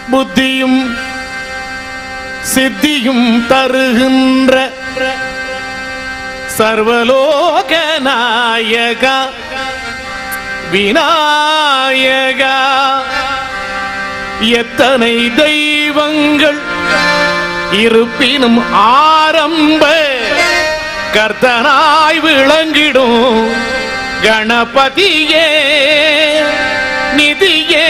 புத்தியும் சித்தியும் தருகின்ற சர்வலோக நாயகா விநாயகா. எத்தனை தெய்வங்கள் இருப்பினும் ஆரம்ப கர்த்தனாய் விளங்கிடும் கணபதியே நிதியே.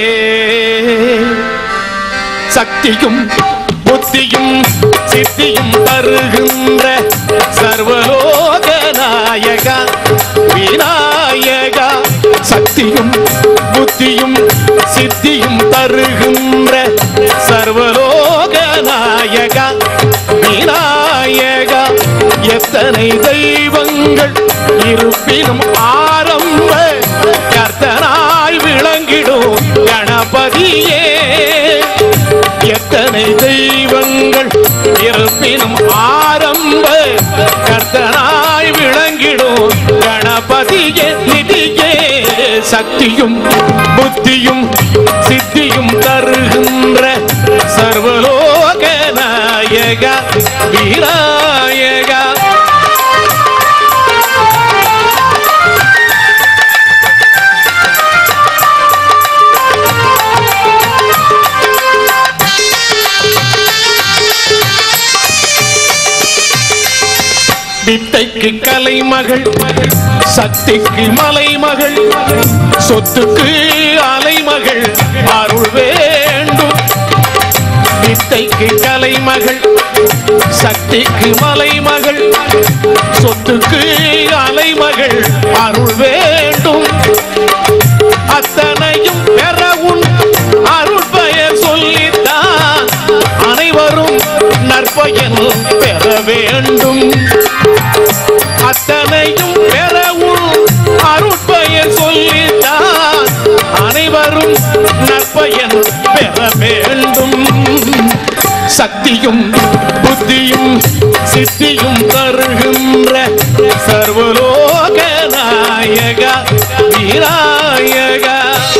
சக்தியும் புத்தியும் சித்தியும் தருகின்ற சர்வலோக நாயகா விநாயகா. சக்தியும் புத்தியும் சித்தியும் தருகின்ற சர்வலோக நாயகா விநாயகா. எத்தனை தெய்வங்கள் இருப்பினும் ஆரம்ப கர்த்தனாய் விளங்கிடும் கணபதியே. எத்தனை தெய்வங்கள் இருப்பினும் ஆரம்ப கர்த்தனாய் விளங்கிடும் கணபதியே நிதியே. சக்தியும் புத்தியும் சித்தியும் தருகின்ற சர்வலோக நாயகா விநாயகா. வித்தைக்கு கலைமகள் சக்திக்கு மலைமகள் சொத்துக்கு அலைமகள் அருள் வேண்டும். வித்தைக்கு கலைமகள் சக்திக்கு மலைமகள் சொத்துக்கு அலைமகள் அருள் வேண்டும். அத்தனையும் பெறவும் அருள் பெயர் சொல்லித்தான் அனைவரும் நற்பயன் பெற வேண்டும். அத்தனையும் பெறவும் அருட்பெயர் சொல்லித்தான் அனைவரும் நற்பயன் பெற வேண்டும். சக்தியும் புத்தியும் சித்தியும் தருகின்ற சர்வலோக நாயகா விநாயகா.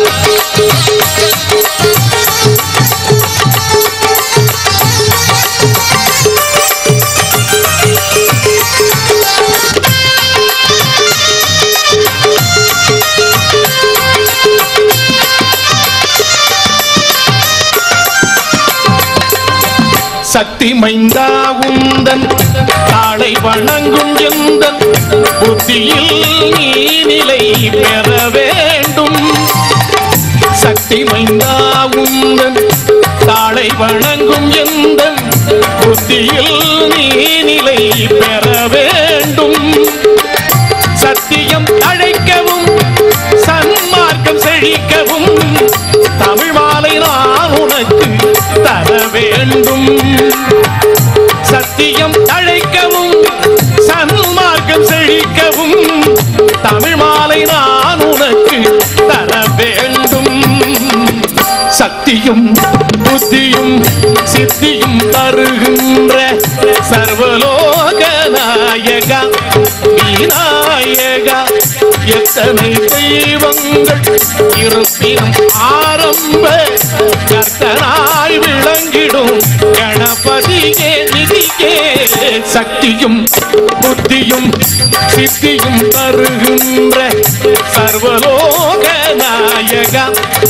சக்தி மைந்தா உந்தன் தாளை வணங்கும் எந்தன் புத்தியில் நீ நிலை பெற வேண்டும். சக்தி மைந்தா உந்தன் தாளை வணங்கும் எந்தன் புத்தியில் நீ நிலை பெற வேண்டும். சத்தியம் அழைக்கவும் சன்மார்க்கம் செழிக்கவும் தமிழ் மாலை நான் உனக்கு தர வேண்டும். சத்தியம் அழைக்கவும் சன்மார்க்கம் செழிக்கவும் தமிழ் மாலை நான் உனக்கு தர வேண்டும். சக்தியும் புத்தியும் சித்தியும் தருகின்ற சர்வலோக நாயகா விநாயகா. எத்தனை தெய்வங்கள் இருப்பினும் ஆரம்ப கர்த்தனாய் விளங்கிடும் கணபதியே நிதியே. சக்தியும் புத்தியும் சித்தியும் தருகின்ற சர்வலோக நாயகா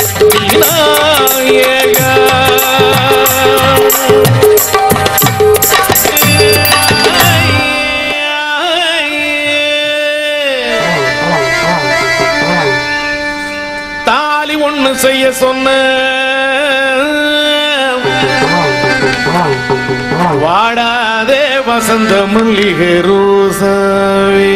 விநாயகா. தாலி ஒண்ணு செய்ய சொன்ன வாடாதே வசந்த மல்லிகை ரோசாவே.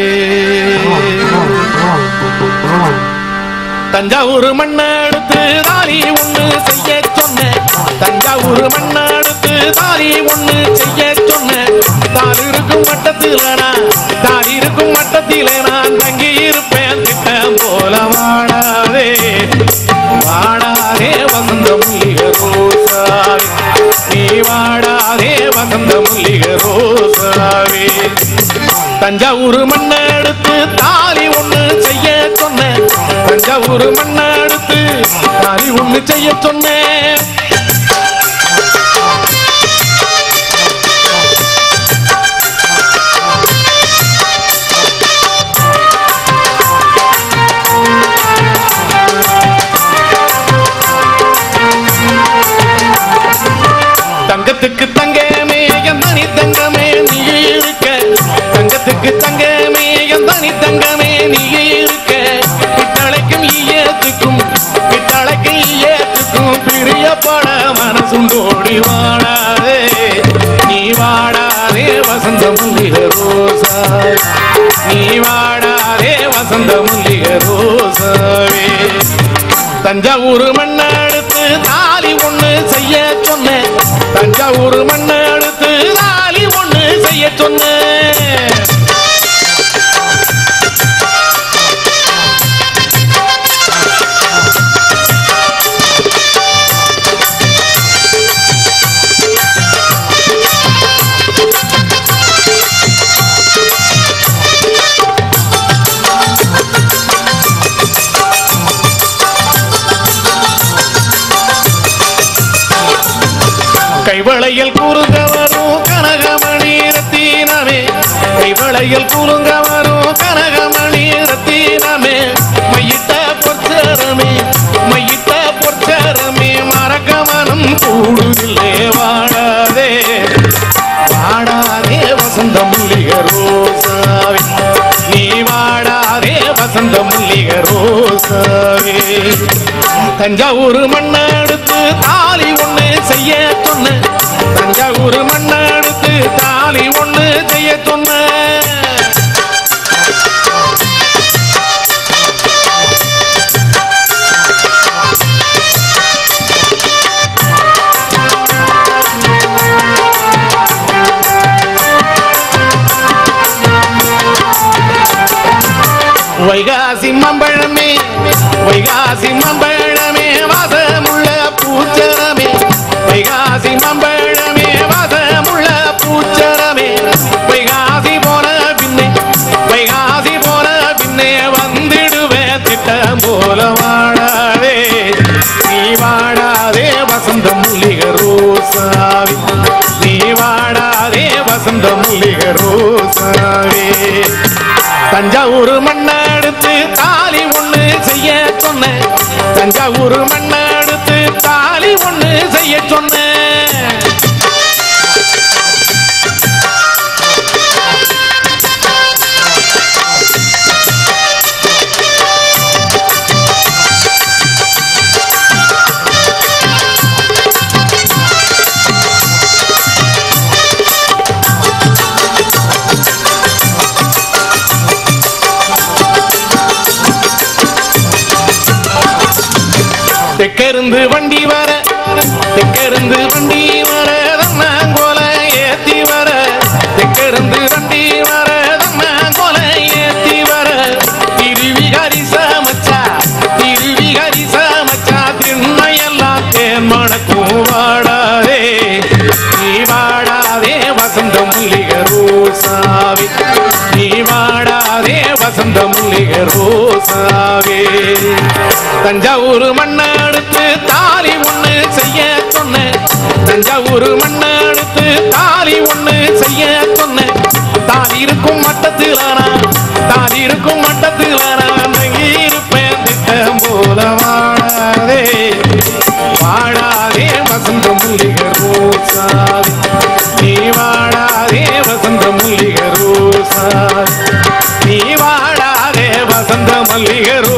தஞ்சாவூர் மண்ணை எடுத்து தாலி ஒண்ணு செய்ய சொன்ன. தஞ்சாவூர் மண்ணை எடுத்து தாலி ஒண்ணு செய்ய சொன்ன. தாலி இருக்கும் மட்டத்தில் தாலி இருக்கும் மட்டத்தில் நான் தங்கி இருப்பேன் திட்டம் போல. வாடாதே வாடாதே வசந்த மல்லிகை ரோசாவே நீ வாடாதே வசந்த மல்லிகை ரோசாவே. தஞ்சாவூர் மண்ணை எடுத்து தாலி ஒண்ணு செய்ய சொன்ன. தஞ்சாவூர் மண்ணை எடுத்து தாலி ஒண்ணு செய்ய சொன்ன. தங்கத்துக்கு தங்கமே என் தனி தங்கமே நீ இருக்க தங்கத்துக்கு தங்கமே என் தனி தங்கமே நீ இருக்க கிட்டளைக்கும் ஈயத்துக்கும் பிரியப்பட மனசும் ஓடி வாடாதே நீ வாடாதே வசந்த மல்லிகை ரோசாவே நீ வாடாதே வசந்த மல்லிகை ரோசாவே தஞ்சாவூர் மண்ணை எடுத்து தாலி ஒண்ணு செய்ய சொன்னேன் தஞ்சாவூர் மண்ணை எடுத்து தாலி ஒண்ணு செய்ய சொன்னேன் கைவளையில் குறுங்க வரும் கனகமணி ரத்தினமே கைவளையில் குறுங்க வரும் கனகமணி ரத்தினமே மையிட்ட பொற்சரமே மறக்க மனம் கூடுதில்லே வாடாதே வாடாதே வசந்த மல்லிகை ரோசாவே நீ வாடாதே வசந்த மல்லிகை ரோசாவே தஞ்சாவூர் மண்ணை எடுத்து தாலி ஒண்ணு செய்ய சொன்ன தஞ்சாவூர் மண்ணை எடுத்து தாலி ஒண்ணு செய்ய சொன்ன வைகாசி மம்பழமே வாசமுள்ள பூச்சரமே வைகாசி மம்பழமே வாசமுள்ள பூச்சரமே வைகாசி போன பின்னே வந்திடுவேன் திட்டம் போல வாடாதே நீ வாடாதே வசந்த மல்லிகை ரோசாவே நீ வாடாதே வசந்த மல்லிகை ரோசாவே தஞ்சாவூர் மண்ணை எடுத்து தாலி ஒண்ணு செய்ய சொன்ன தஞ்சாவூர் மண்ணை எடுத்து தாலி ஒண்ணு செய்ய சொன்ன தெற்கிருந்து வண்டி வர தம்மாங்கோல ஏத்தி வர தெற்கிருந்து வண்டி வர தம்மாங்கோல ஏத்தி வர திருவிகாரி சமச்சா திண்ணையெல்லாம் தேன் மணக்கும் வாடாதே நீ வாடாதே வசந்த மல்லிகை ரோசாவே நீ வாடாதே வசந்த மல்லிகை ரோசாவே தஞ்சாவூர் மண்ணை எடுத்து தாலி ஒண்ணு செய்ய சொன்ன தஞ்சாவூர் மண்ணை எடுத்து தாலி ஒண்ணு செய்ய சொன்ன தாலி இருக்கும் மட்டத்தில் நான் இருப்பேன் திட்டம் போல வாடாதே வசந்த மல்லிகை ரோசாவே நீ வாடாதே வசந்த மல்லிகை ரோசாவே நீ வாடாதே வசந்த மல்லிகை